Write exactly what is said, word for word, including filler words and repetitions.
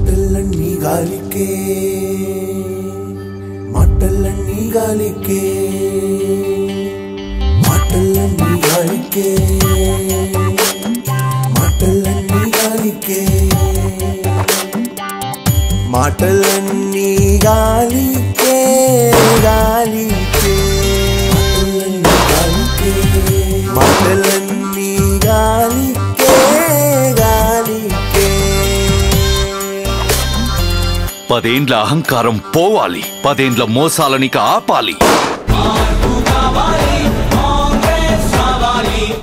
మాటలన్నీ గాలికే మాటలన్నీ గాలికే మాటలన్నీ గాలికే మాటలన్నీ గాలికే మాటలన్నీ గాలికే గాలికే మాటలన్నీ గాలికే గాలికే పదేండ్ల అహంకారం పోవాలి, పదేండ్ల మోసాలనిక ఆపాలి.